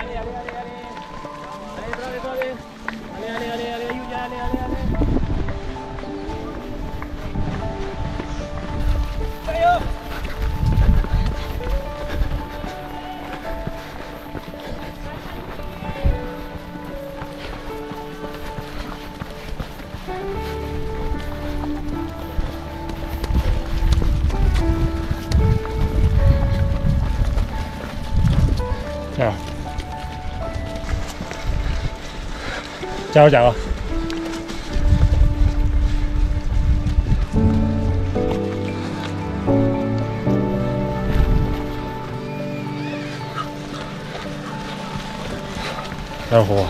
加油加油！加火！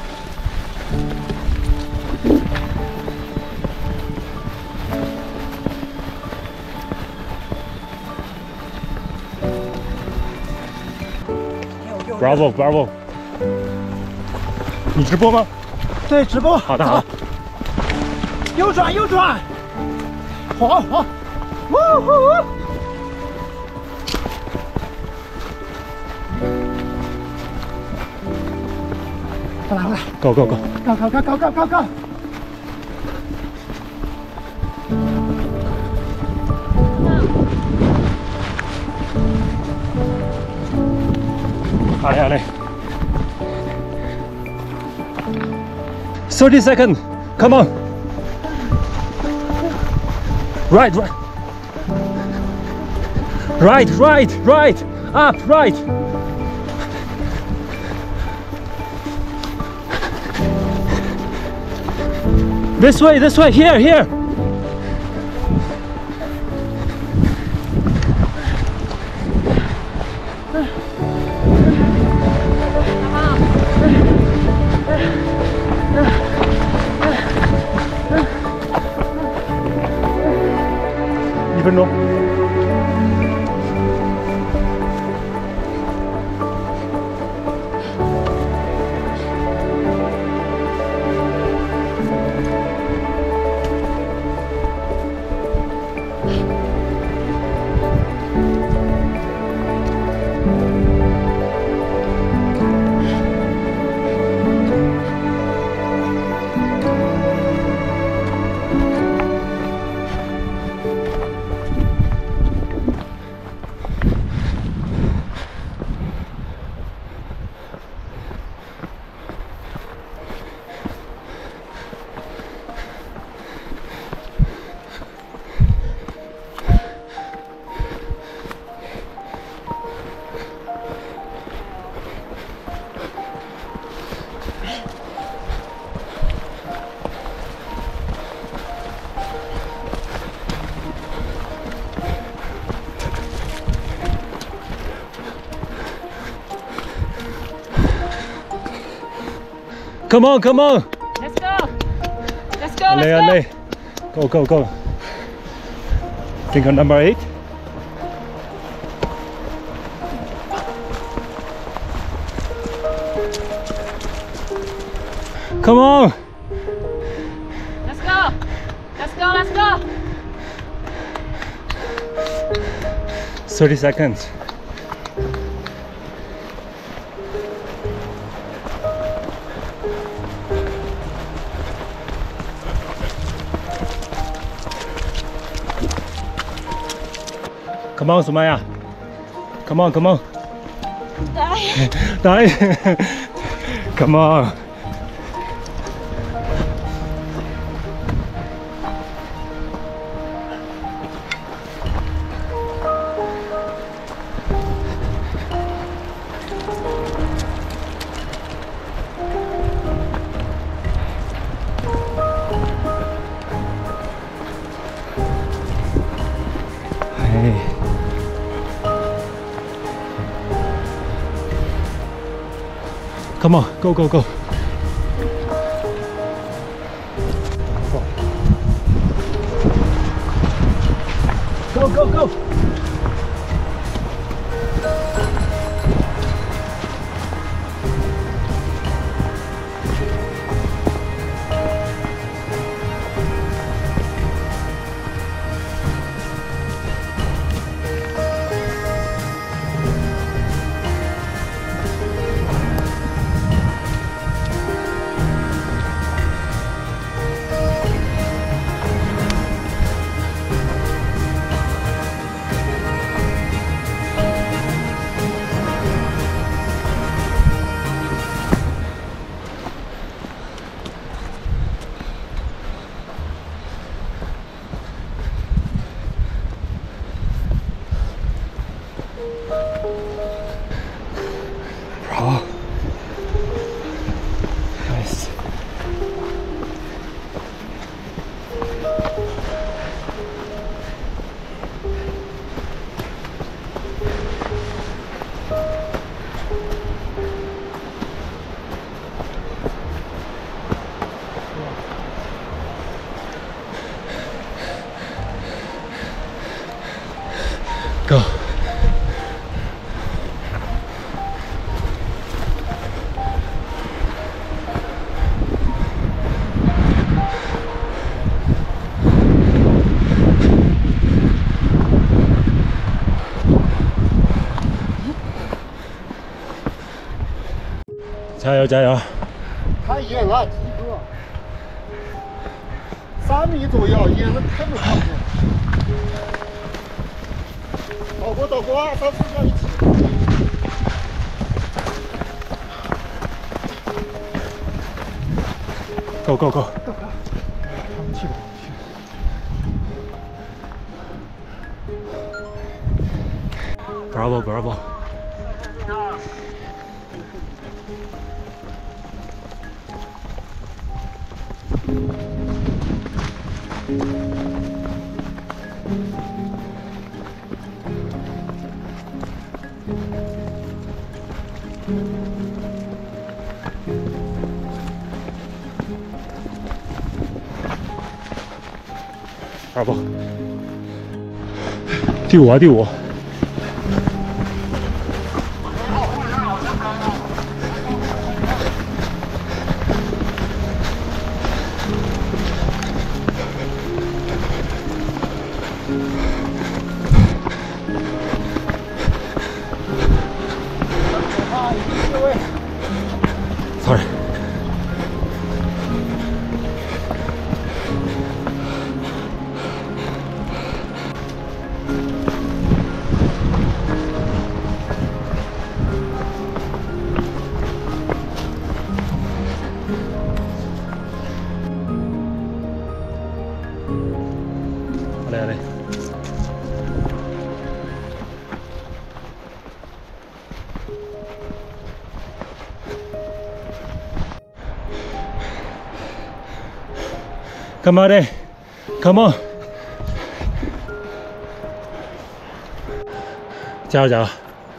Bravo Bravo， 你直播吗？ 对，直播。 好的好的。 右转右转，好好，呜呼呜！过来过来 ，Go Go Go， 高高高高高高高！ 好嘞好嘞。 30 seconds, come on. Right, right. Right, right, right. Up, right. This way, here, here. No. Come on, come on. Let's go. Let's go. Let's go. Go, go, go. Think on number 8. Come on. Let's go. Let's go. Let's go. 30 seconds. Come on, Sumaya. Come on, come on. Die. Die. Come on. Come on, go, go, go. Go, go, go. 好 ，nice。Go。加油加油！ 他演了几个，3米左右，演了太不靠谱。倒过啊，咱4个一起。 Go go go！ 他们去吧。 Bravo Bravo！ Bravo！ 第5啊，第5。Sorry。好嘞好嘞。Come on, eh? Come on！ 加油加油！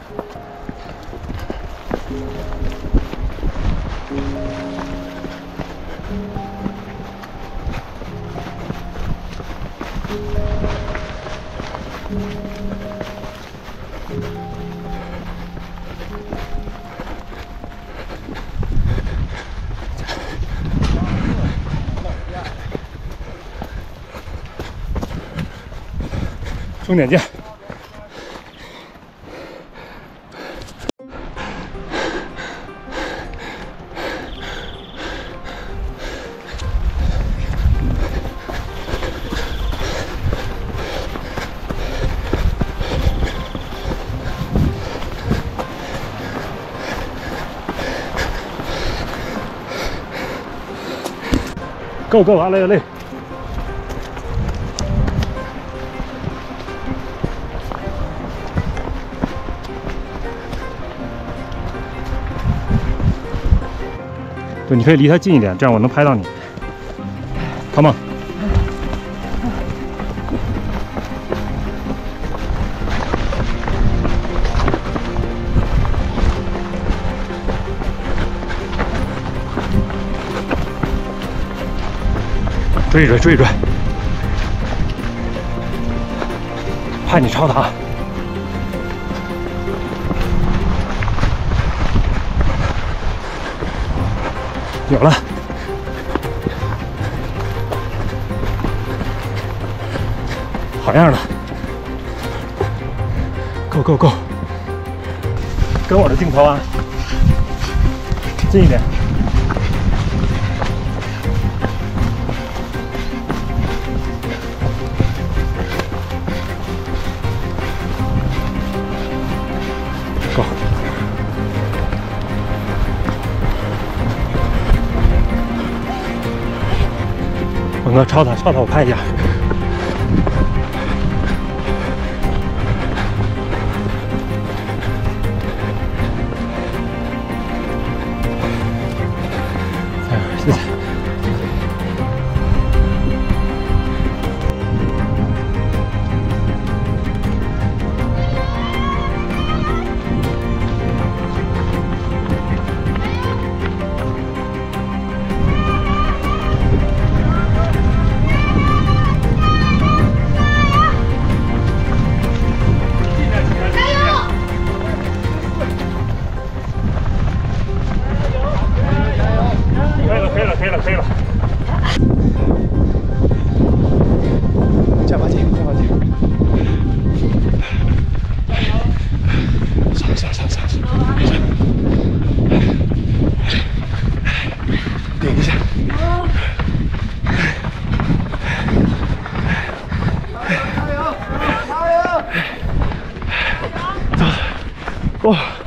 终点见！Go go， 阿累阿累。对，你可以离他近一点，这样我能拍到你。Come on！ 追一追，追一追！怕你超他。有了，好样的 ！Go go go！ 跟我的镜头啊，近一点。Go！ 文哥，超他，超他，我拍一下。 哇！